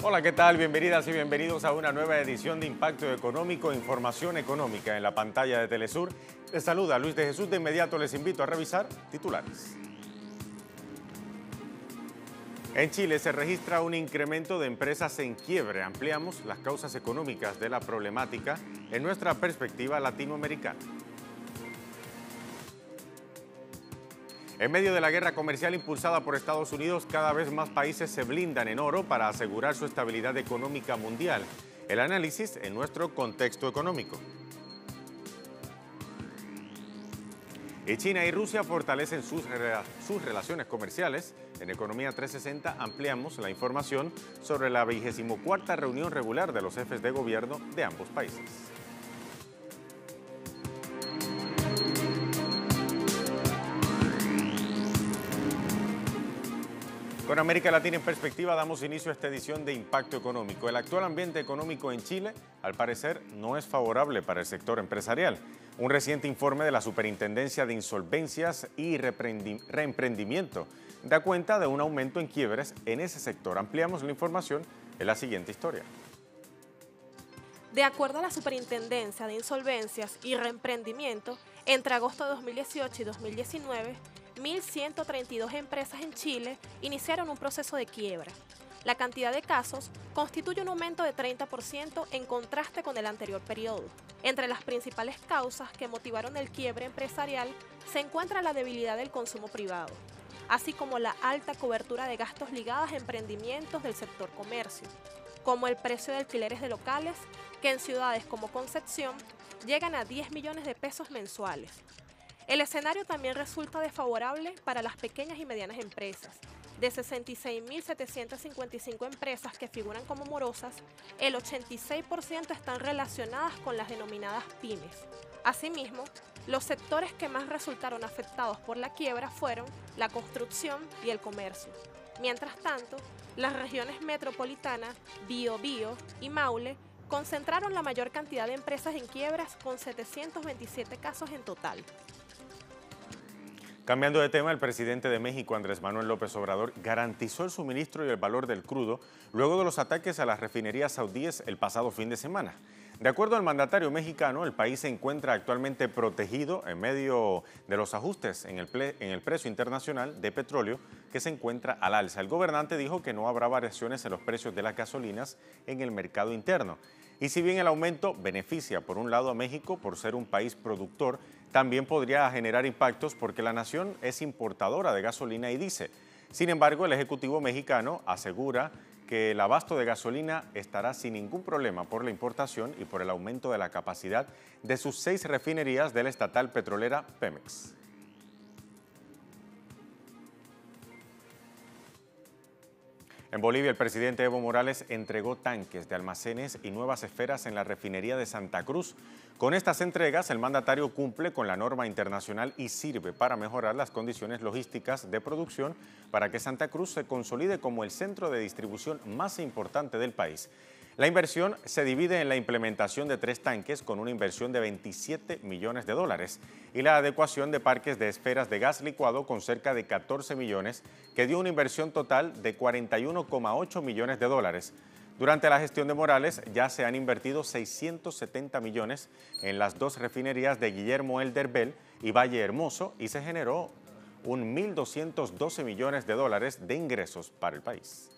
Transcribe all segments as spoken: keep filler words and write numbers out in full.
Hola, ¿qué tal? Bienvenidas y bienvenidos a una nueva edición de Impacto Económico, Información Económica en la pantalla de Telesur. Les saluda Luis de Jesús. De inmediato les invito a revisar titulares. En Chile se registra un incremento de empresas en quiebre. Ampliamos las causas económicas de la problemática en nuestra perspectiva latinoamericana. En medio de la guerra comercial impulsada por Estados Unidos, cada vez más países se blindan en oro para asegurar su estabilidad económica mundial. El análisis en nuestro contexto económico. Y China y Rusia fortalecen sus, sus relaciones comerciales. En Economía trescientos sesenta ampliamos la información sobre la vigésima cuarta reunión regular de los jefes de gobierno de ambos países. Con América Latina en perspectiva damos inicio a esta edición de Impacto Económico. El actual ambiente económico en Chile, al parecer, no es favorable para el sector empresarial. Un reciente informe de la Superintendencia de Insolvencias y Reemprendimiento da cuenta de un aumento en quiebres en ese sector. Ampliamos la información en la siguiente historia. De acuerdo a la Superintendencia de Insolvencias y Reemprendimiento, entre agosto de dos mil dieciocho y dos mil diecinueve, mil ciento treinta y dos empresas en Chile iniciaron un proceso de quiebra. La cantidad de casos constituye un aumento de treinta por ciento en contraste con el anterior periodo. Entre las principales causas que motivaron el quiebre empresarial se encuentra la debilidad del consumo privado, así como la alta cobertura de gastos ligados a emprendimientos del sector comercio, como el precio de alquileres de locales, que en ciudades como Concepción llegan a diez millones de pesos mensuales. El escenario también resulta desfavorable para las pequeñas y medianas empresas. De sesenta y seis mil setecientas cincuenta y cinco empresas que figuran como morosas, el ochenta y seis por ciento están relacionadas con las denominadas pymes. Asimismo, los sectores que más resultaron afectados por la quiebra fueron la construcción y el comercio. Mientras tanto, las regiones metropolitanas, Biobío y Maule concentraron la mayor cantidad de empresas en quiebras con setecientos veintisiete casos en total. Cambiando de tema, el presidente de México, Andrés Manuel López Obrador, garantizó el suministro y el valor del crudo luego de los ataques a las refinerías saudíes el pasado fin de semana. De acuerdo al mandatario mexicano, el país se encuentra actualmente protegido en medio de los ajustes en el, ple- en el precio internacional de petróleo que se encuentra al alza. El gobernante dijo que no habrá variaciones en los precios de las gasolinas en el mercado interno. Y si bien el aumento beneficia por un lado a México por ser un país productor, también podría generar impactos porque la nación es importadora de gasolina y diésel. Sin embargo, el Ejecutivo mexicano asegura que el abasto de gasolina estará sin ningún problema por la importación y por el aumento de la capacidad de sus seis refinerías de la estatal petrolera Pemex. En Bolivia, el presidente Evo Morales entregó tanques de almacenes y nuevas esferas en la refinería de Santa Cruz. Con estas entregas, el mandatario cumple con la norma internacional y sirve para mejorar las condiciones logísticas de producción para que Santa Cruz se consolide como el centro de distribución más importante del país. La inversión se divide en la implementación de tres tanques con una inversión de veintisiete millones de dólares y la adecuación de parques de esferas de gas licuado con cerca de catorce millones, que dio una inversión total de cuarenta y uno coma ocho millones de dólares. Durante la gestión de Morales ya se han invertido seiscientos setenta millones en las dos refinerías de Guillermo Elderbel y Valle Hermoso y se generó un mil doscientos doce millones de dólares de ingresos para el país.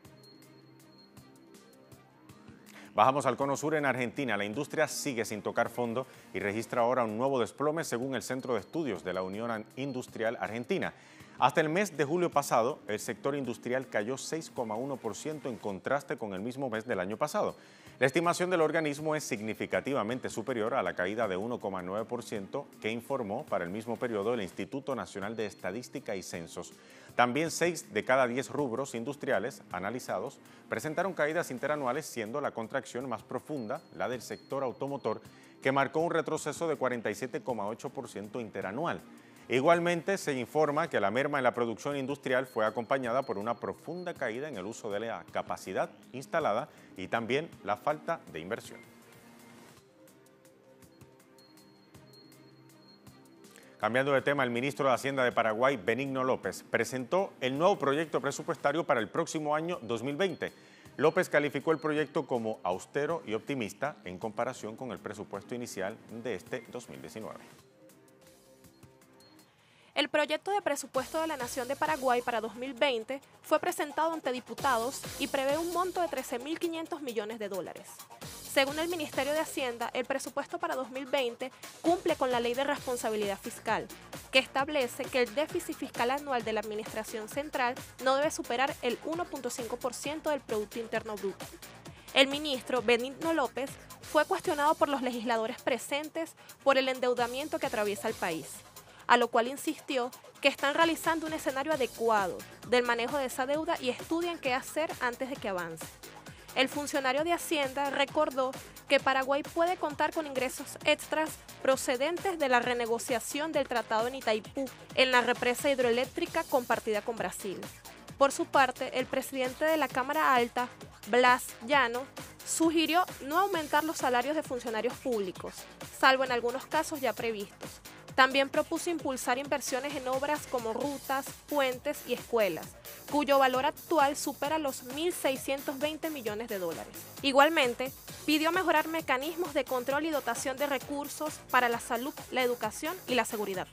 Bajamos al cono sur en Argentina. La industria sigue sin tocar fondo y registra ahora un nuevo desplome según el Centro de Estudios de la Unión Industrial Argentina. Hasta el mes de julio pasado, el sector industrial cayó seis coma uno por ciento en contraste con el mismo mes del año pasado. La estimación del organismo es significativamente superior a la caída de uno coma nueve por ciento que informó para el mismo periodo el Instituto Nacional de Estadística y Censos. También seis de cada diez rubros industriales analizados presentaron caídas interanuales, siendo la contracción más profunda la del sector automotor, que marcó un retroceso de cuarenta y siete coma ocho por ciento interanual. Igualmente, se informa que la merma en la producción industrial fue acompañada por una profunda caída en el uso de la capacidad instalada y también la falta de inversión. Cambiando de tema, el ministro de Hacienda de Paraguay, Benigno López, presentó el nuevo proyecto presupuestario para el próximo año dos mil veinte. López calificó el proyecto como austero y optimista en comparación con el presupuesto inicial de este dos mil diecinueve. El proyecto de presupuesto de la Nación de Paraguay para dos mil veinte fue presentado ante diputados y prevé un monto de trece mil quinientos millones de dólares. Según el Ministerio de Hacienda, el presupuesto para dos mil veinte cumple con la Ley de Responsabilidad Fiscal, que establece que el déficit fiscal anual de la Administración Central no debe superar el uno punto cinco por ciento del Producto Interno Bruto. El ministro Benigno López fue cuestionado por los legisladores presentes por el endeudamiento que atraviesa el país, a lo cual insistió que están realizando un escenario adecuado del manejo de esa deuda y estudian qué hacer antes de que avance. El funcionario de Hacienda recordó que Paraguay puede contar con ingresos extras procedentes de la renegociación del tratado en Itaipú en la represa hidroeléctrica compartida con Brasil. Por su parte, el presidente de la Cámara Alta, Blas Llano, sugirió no aumentar los salarios de funcionarios públicos, salvo en algunos casos ya previstos. También propuso impulsar inversiones en obras como rutas, puentes y escuelas, cuyo valor actual supera los mil seiscientos veinte millones de dólares. Igualmente, pidió mejorar mecanismos de control y dotación de recursos para la salud, la educación y la seguridad.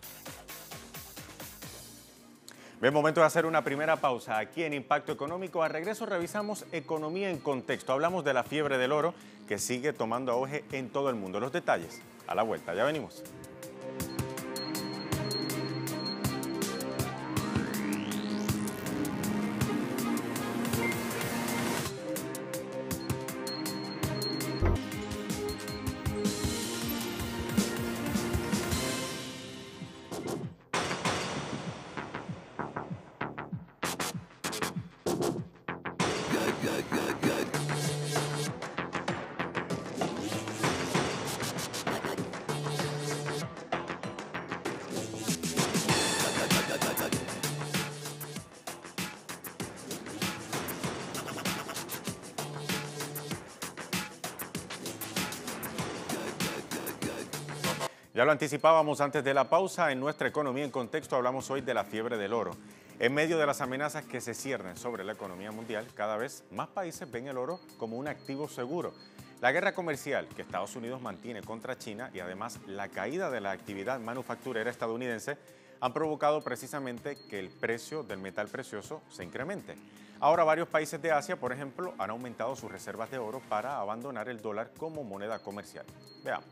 Bien, momento de hacer una primera pausa aquí en Impacto Económico. Al regreso revisamos economía en contexto. Hablamos de la fiebre del oro que sigue tomando auge en todo el mundo. Los detalles a la vuelta. Ya venimos. Ya lo anticipábamos antes de la pausa, en nuestra economía en contexto hablamos hoy de la fiebre del oro. En medio de las amenazas que se ciernen sobre la economía mundial, cada vez más países ven el oro como un activo seguro. La guerra comercial que Estados Unidos mantiene contra China y además la caída de la actividad manufacturera estadounidense han provocado precisamente que el precio del metal precioso se incremente. Ahora varios países de Asia, por ejemplo, han aumentado sus reservas de oro para abandonar el dólar como moneda comercial. Veamos.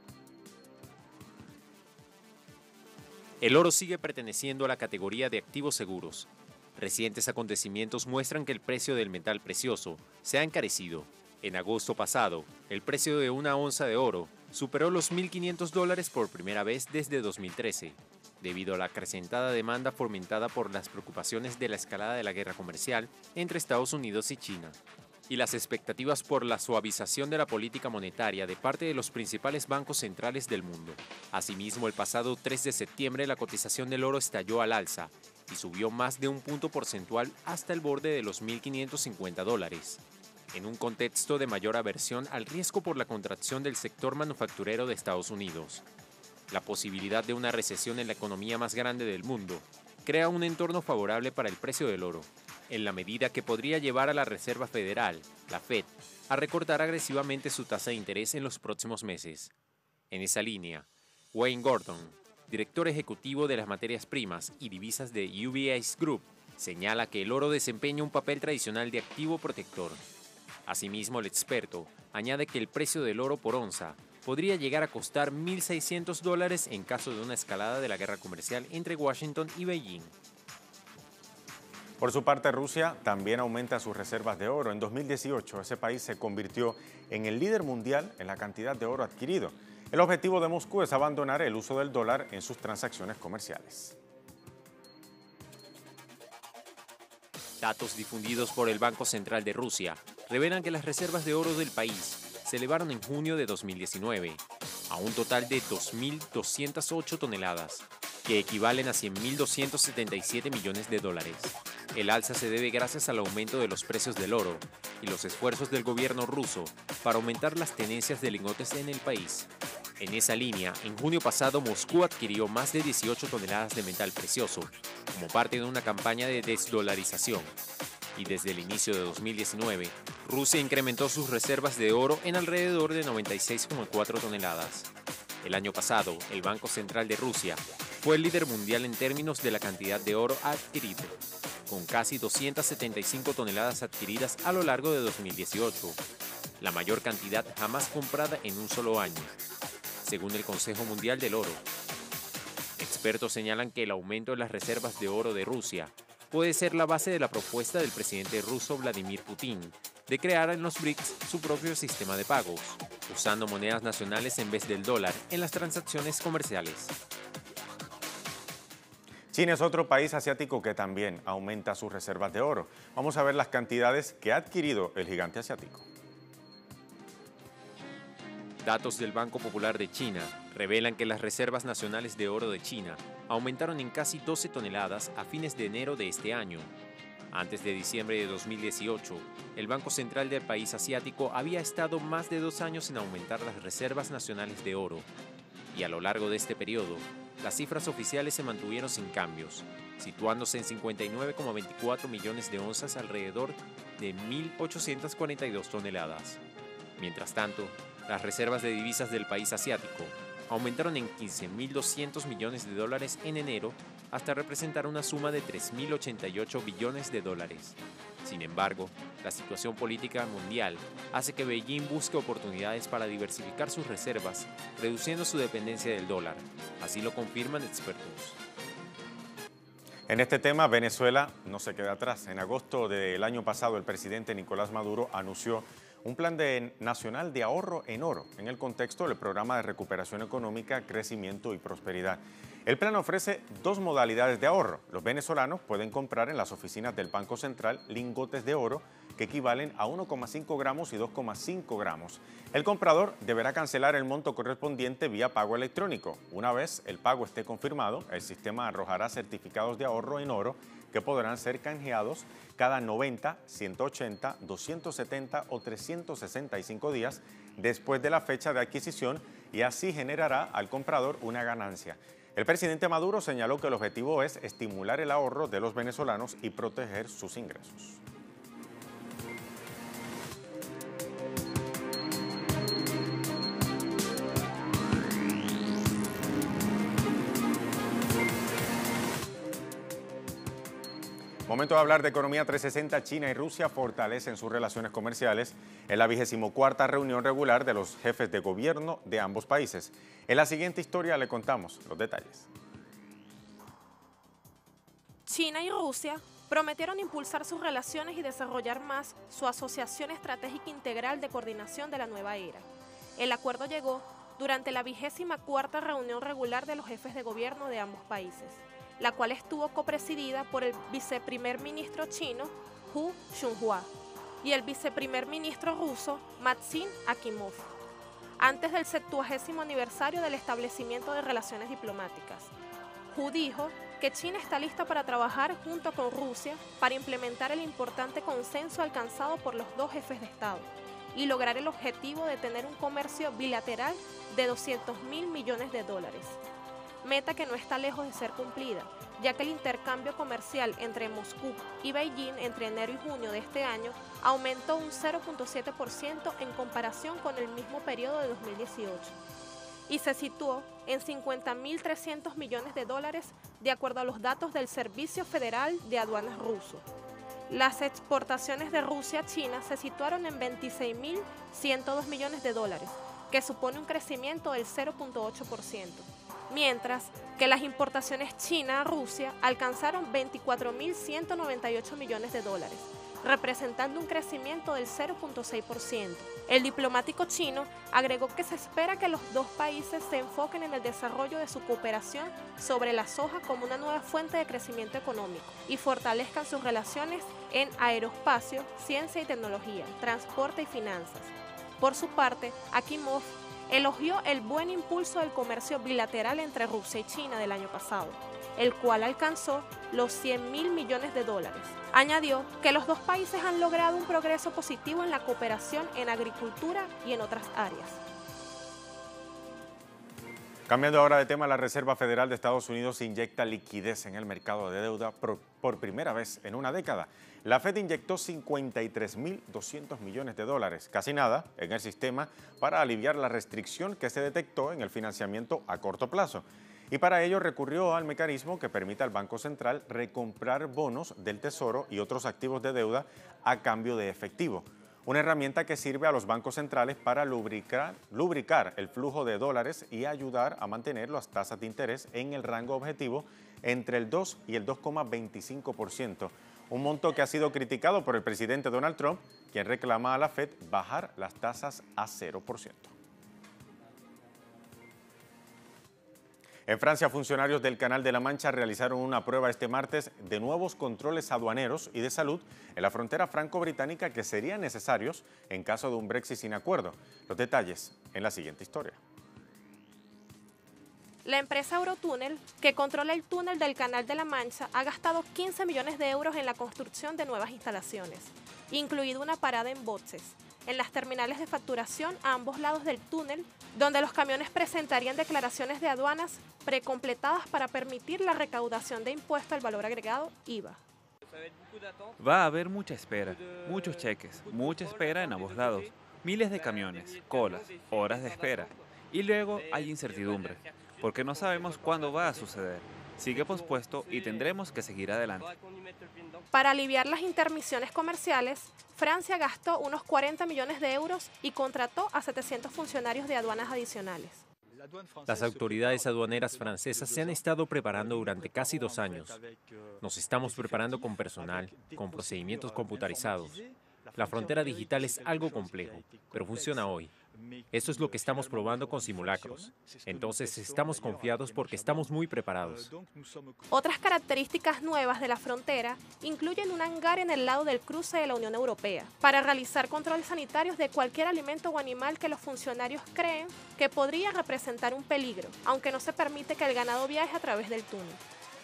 El oro sigue perteneciendo a la categoría de activos seguros. Recientes acontecimientos muestran que el precio del metal precioso se ha encarecido. En agosto pasado, el precio de una onza de oro superó los mil quinientos dólares por primera vez desde dos mil trece, debido a la acrecentada demanda fomentada por las preocupaciones de la escalada de la guerra comercial entre Estados Unidos y China, y las expectativas por la suavización de la política monetaria de parte de los principales bancos centrales del mundo. Asimismo, el pasado tres de septiembre la cotización del oro estalló al alza y subió más de un punto porcentual hasta el borde de los mil quinientos cincuenta dólares. En un contexto de mayor aversión al riesgo por la contracción del sector manufacturero de Estados Unidos. La posibilidad de una recesión en la economía más grande del mundo crea un entorno favorable para el precio del oro, en la medida que podría llevar a la Reserva Federal, la Fed, a recortar agresivamente su tasa de interés en los próximos meses. En esa línea, Wayne Gordon, director ejecutivo de las materias primas y divisas de U B S Group, señala que el oro desempeña un papel tradicional de activo protector. Asimismo, el experto añade que el precio del oro por onza podría llegar a costar mil seiscientos dólares en caso de una escalada de la guerra comercial entre Washington y Beijing. Por su parte, Rusia también aumenta sus reservas de oro. En dos mil dieciocho, ese país se convirtió en el líder mundial en la cantidad de oro adquirido. El objetivo de Moscú es abandonar el uso del dólar en sus transacciones comerciales. Datos difundidos por el Banco Central de Rusia revelan que las reservas de oro del país se elevaron en junio de dos mil diecinueve a un total de dos mil doscientas ocho toneladas, que equivalen a cien mil doscientos setenta y siete millones de dólares. El alza se debe gracias al aumento de los precios del oro y los esfuerzos del gobierno ruso para aumentar las tenencias de lingotes en el país. En esa línea, en junio pasado Moscú adquirió más de dieciocho toneladas de metal precioso como parte de una campaña de desdolarización. Y desde el inicio de dos mil diecinueve, Rusia incrementó sus reservas de oro en alrededor de noventa y seis coma cuatro toneladas. El año pasado, el Banco Central de Rusia fue el líder mundial en términos de la cantidad de oro adquirido, con casi doscientas setenta y cinco toneladas adquiridas a lo largo de dos mil dieciocho, la mayor cantidad jamás comprada en un solo año, según el Consejo Mundial del Oro. Expertos señalan que el aumento en las reservas de oro de Rusia puede ser la base de la propuesta del presidente ruso Vladimir Putin de crear en los B R I C S su propio sistema de pagos, usando monedas nacionales en vez del dólar en las transacciones comerciales. China es otro país asiático que también aumenta sus reservas de oro. Vamos a ver las cantidades que ha adquirido el gigante asiático. Datos del Banco Popular de China revelan que las reservas nacionales de oro de China aumentaron en casi doce toneladas a fines de enero de este año. Antes de diciembre de dos mil dieciocho, el Banco Central del país asiático había estado más de dos años en aumentar las reservas nacionales de oro, y a lo largo de este periodo, las cifras oficiales se mantuvieron sin cambios, situándose en cincuenta y nueve coma veinticuatro millones de onzas, alrededor de mil ochocientas cuarenta y dos toneladas. Mientras tanto, las reservas de divisas del país asiático aumentaron en quince mil doscientos millones de dólares en enero hasta representar una suma de tres mil ochenta y ocho billones de dólares. Sin embargo, la situación política mundial hace que Beijing busque oportunidades para diversificar sus reservas, reduciendo su dependencia del dólar. Así lo confirman expertos. En este tema, Venezuela no se queda atrás. En agosto del año pasado, el presidente Nicolás Maduro anunció un plan de, nacional de ahorro en oro en el contexto del Programa de Recuperación Económica, Crecimiento y Prosperidad. El plan ofrece dos modalidades de ahorro. Los venezolanos pueden comprar en las oficinas del Banco Central lingotes de oro que equivalen a uno coma cinco gramos y dos coma cinco gramos. El comprador deberá cancelar el monto correspondiente vía pago electrónico. Una vez el pago esté confirmado, el sistema arrojará certificados de ahorro en oro que podrán ser canjeados cada noventa, ciento ochenta, doscientos setenta o trescientos sesenta y cinco días después de la fecha de adquisición, y así generará al comprador una ganancia. El presidente Maduro señaló que el objetivo es estimular el ahorro de los venezolanos y proteger sus ingresos. Momento de hablar de economía trescientos sesenta. China y Rusia fortalecen sus relaciones comerciales en la vigésimo cuarta reunión regular de los jefes de gobierno de ambos países. En la siguiente historia le contamos los detalles. China y Rusia prometieron impulsar sus relaciones y desarrollar más su Asociación Estratégica Integral de Coordinación de la Nueva Era. El acuerdo llegó durante la vigésima cuarta reunión regular de los jefes de gobierno de ambos países, la cual estuvo copresidida por el viceprimer ministro chino Hu Xunhua y el viceprimer ministro ruso Maksim Akimov, antes del septuagésimo aniversario del establecimiento de relaciones diplomáticas. Hu dijo que China está lista para trabajar junto con Rusia para implementar el importante consenso alcanzado por los dos jefes de Estado y lograr el objetivo de tener un comercio bilateral de doscientos mil millones de dólares. Meta que no está lejos de ser cumplida, ya que el intercambio comercial entre Moscú y Beijing entre enero y junio de este año aumentó un cero punto siete por ciento en comparación con el mismo periodo de dos mil dieciocho y se situó en cincuenta mil trescientos millones de dólares de acuerdo a los datos del Servicio Federal de Aduanas ruso. Las exportaciones de Rusia a China se situaron en veintiséis mil ciento dos millones de dólares, que supone un crecimiento del cero punto ocho por ciento. Mientras que las importaciones China a Rusia alcanzaron veinticuatro mil ciento noventa y ocho millones de dólares, representando un crecimiento del cero punto seis por ciento. El diplomático chino agregó que se espera que los dos países se enfoquen en el desarrollo de su cooperación sobre la soja como una nueva fuente de crecimiento económico y fortalezcan sus relaciones en aeroespacio, ciencia y tecnología, transporte y finanzas. Por su parte, Akimov elogió el buen impulso del comercio bilateral entre Rusia y China del año pasado, el cual alcanzó los cien mil millones de dólares. Añadió que los dos países han logrado un progreso positivo en la cooperación en agricultura y en otras áreas. Cambiando ahora de tema, la Reserva Federal de Estados Unidos inyecta liquidez en el mercado de deuda por, por primera vez en una década. La Fed inyectó cincuenta y tres mil doscientos millones de dólares, casi nada, en el sistema para aliviar la restricción que se detectó en el financiamiento a corto plazo. Y para ello recurrió al mecanismo que permite al Banco Central recomprar bonos del Tesoro y otros activos de deuda a cambio de efectivo. Una herramienta que sirve a los bancos centrales para lubricar, lubricar el flujo de dólares y ayudar a mantener las tasas de interés en el rango objetivo entre el dos y el dos coma veinticinco por ciento. Un monto que ha sido criticado por el presidente Donald Trump, quien reclama a la Fed bajar las tasas a cero por ciento. En Francia, funcionarios del Canal de la Mancha realizaron una prueba este martes de nuevos controles aduaneros y de salud en la frontera franco-británica que serían necesarios en caso de un Brexit sin acuerdo. Los detalles en la siguiente historia. La empresa Eurotúnel, que controla el túnel del Canal de la Mancha, ha gastado quince millones de euros en la construcción de nuevas instalaciones, incluido una parada en boxes, en las terminales de facturación a ambos lados del túnel, donde los camiones presentarían declaraciones de aduanas precompletadas para permitir la recaudación de impuesto al valor agregado I V A. Va a haber mucha espera, muchos cheques, mucha espera en ambos lados, miles de camiones, colas, horas de espera. Y luego hay incertidumbre, porque no sabemos cuándo va a suceder. Sigue pospuesto y tendremos que seguir adelante. Para aliviar las intermisiones comerciales, Francia gastó unos cuarenta millones de euros y contrató a setecientos funcionarios de aduanas adicionales. Las autoridades aduaneras francesas se han estado preparando durante casi dos años. Nos estamos preparando con personal, con procedimientos computarizados. La frontera digital es algo complejo, pero funciona hoy. Eso es lo que estamos probando con simulacros. Entonces estamos confiados porque estamos muy preparados. Otras características nuevas de la frontera incluyen un hangar en el lado del cruce de la Unión Europea para realizar controles sanitarios de cualquier alimento o animal que los funcionarios creen que podría representar un peligro, aunque no se permite que el ganado viaje a través del túnel.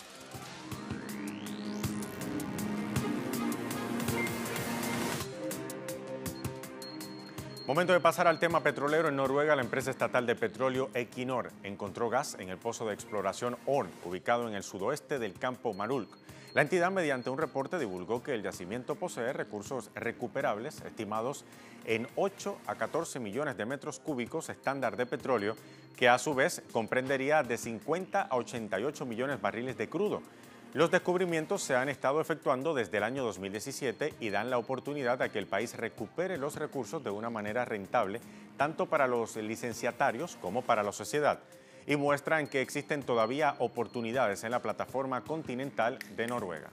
Momento de pasar al tema petrolero. En Noruega, la empresa estatal de petróleo Equinor encontró gas en el pozo de exploración Orn, ubicado en el sudoeste del campo Marulk. La entidad, mediante un reporte, divulgó que el yacimiento posee recursos recuperables estimados en ocho a catorce millones de metros cúbicos estándar de petróleo, que a su vez comprendería de cincuenta a ochenta y ocho millones de barriles de crudo. Los descubrimientos se han estado efectuando desde el año dos mil diecisiete y dan la oportunidad a que el país recupere los recursos de una manera rentable, tanto para los licenciatarios como para la sociedad, y muestran que existen todavía oportunidades en la plataforma continental de Noruega.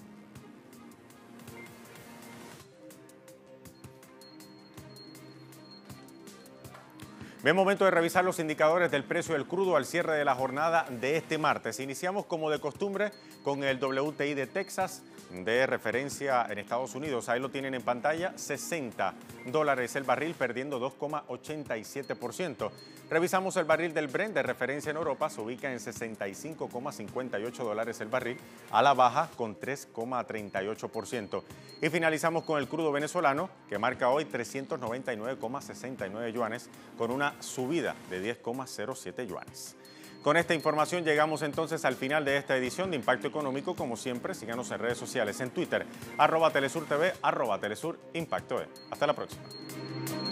Bien, momento de revisar los indicadores del precio del crudo al cierre de la jornada de este martes. Iniciamos como de costumbre con el W T I de Texas, de referencia en Estados Unidos. Ahí lo tienen en pantalla, sesenta dólares el barril, perdiendo dos coma ochenta y siete por ciento. Revisamos el barril del Brent de referencia en Europa, se ubica en sesenta y cinco coma cincuenta y ocho dólares el barril, a la baja con tres coma treinta y ocho por ciento. Y finalizamos con el crudo venezolano, que marca hoy trescientos noventa y nueve coma sesenta y nueve yuanes, con una subida de diez coma cero siete yuanes. Con esta información llegamos entonces al final de esta edición de Impacto Económico. Como siempre, síganos en redes sociales, en Twitter, arroba Telesur T V, arroba Telesur Impacto E. Hasta la próxima.